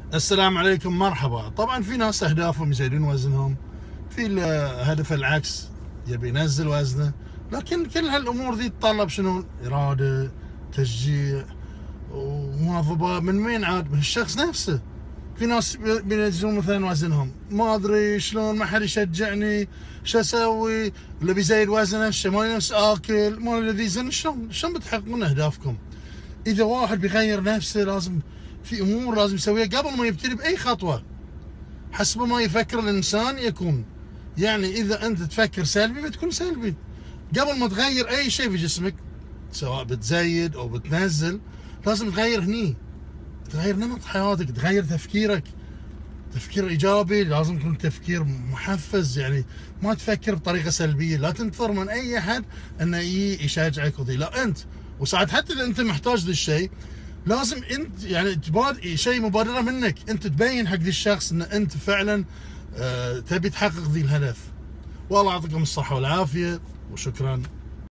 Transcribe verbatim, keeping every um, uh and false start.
السلام عليكم، مرحبا. طبعا في ناس اهدافهم يزيدون وزنهم، في الهدف العكس يبي ينزل وزنه، لكن كل هالامور ذي تتطلب شنو؟ اراده، تشجيع ومواظبه. من وين عاد؟ من الشخص نفسه. في ناس بينزلون مثلا وزنهم، ما ادري شلون، ما حد يشجعني، شو اسوي؟ اللي بيزيد وزنه نفسه، ما نفس اكل، ما الذي يزن. شلون شلون بتحققون اهدافكم؟ اذا واحد بيغير نفسه لازم في امور لازم يسويها قبل ما يبتدي باي خطوه، حسب ما يفكر الانسان يكون. يعني اذا انت تفكر سلبي بتكون سلبي. قبل ما تغير اي شيء في جسمك، سواء بتزيد او بتنزل، لازم تغير هني، تغير نمط حياتك، تغير تفكيرك، تفكير ايجابي. لازم يكون تفكير محفز، يعني ما تفكر بطريقه سلبيه. لا تنتظر من اي احد انه يشجعك وذي، لا انت. وساعات حتى اذا انت محتاج ذا الشيء، لازم انت يعني تبادر شيء مبادره منك، انت تبين حق ذي الشخص ان انت فعلا آه تبي تحقق ذي الهدف. والله يعطيكم الصحه والعافيه، وشكرا.